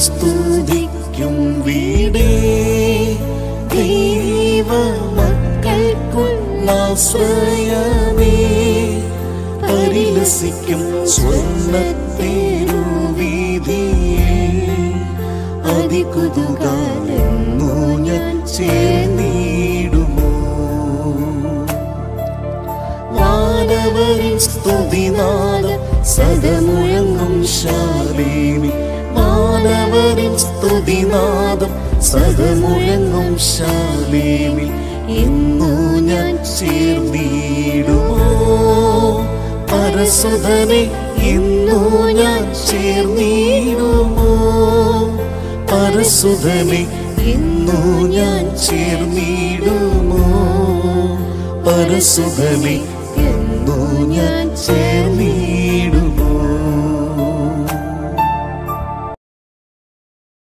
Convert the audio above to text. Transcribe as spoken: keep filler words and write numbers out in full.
സ്തുതിക്കും വീടേ ദൈവ മക്കൾക്കുള്ളാശ്രയമേ പരിലസിക്കും സ്വർണ്ണത്തേരുവീതിയിൽ അതികുതുകാലെന്നു ഞാൻ ചേർന്നിടുമോ വാനവരിൻ സ്തുതിനാദം സദമുഴങ്ങും ശാലേമി വാനവരിൻ സ്തുതിനാദം സദമുഴങ്ങും ശാലേമി ഇന്നു ഞാൻ ചേർന്നിടുമോ പരസുധനെ ഇന്നു ഞാൻ ചേർന്നിടുമോ പരസുധനെ ഇന്നു ഞാൻ ചേർന്നിടുമോ പരസുധനെ ഇന്നു ഞാൻ ചേർന്നി